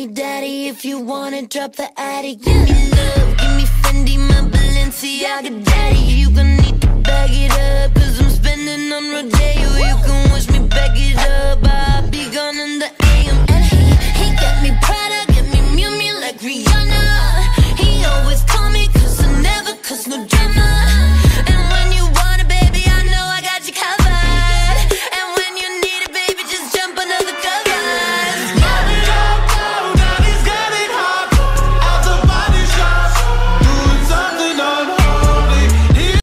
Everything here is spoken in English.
me daddy if you wanna drop the attic. Give me love, give me Fendi, my Balenciaga daddy. You gon' need to bag it up, 'cause